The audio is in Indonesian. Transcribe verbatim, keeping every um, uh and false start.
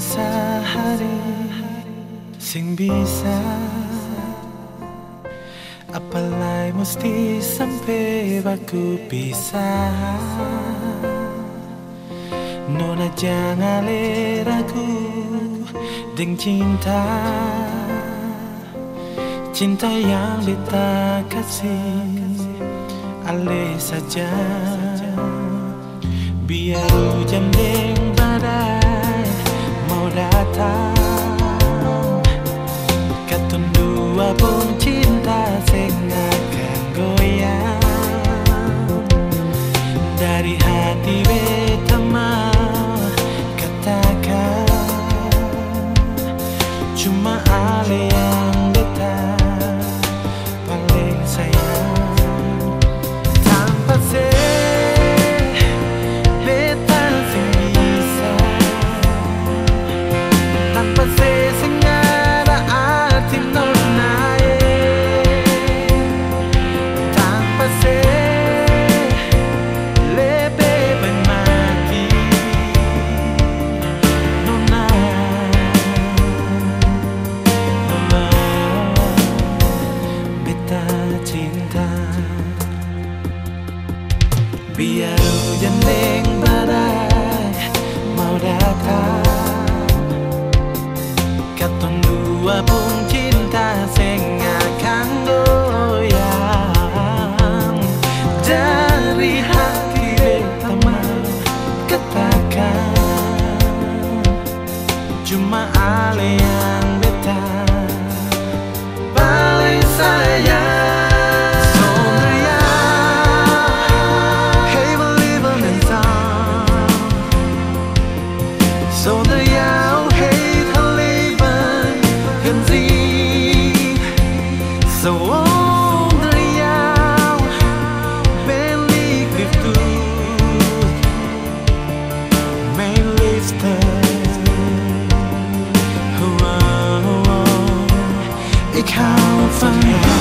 sehari sing bisa apalai mesti sampai baku pisah. Nona jangan ragu dengan cinta, cinta yang beta kasih alih saja. Biar hujan dan badai mau datang, katun dua pun cinta sing akan goyang. Dari hati beta mau katakan, cuma ale yang beta paling sayang. Tanpa se biar hujan dan badai mau datang, katong dua pun cinta sing akan goyang. Dari hati beta mau katakan, cuma ale yang beta paling sayang. Zonder jou heet het leven geen zin. Zonder jou ben ik lief toe, mijn liefste. Oh, oh, oh. Ik hou van jou.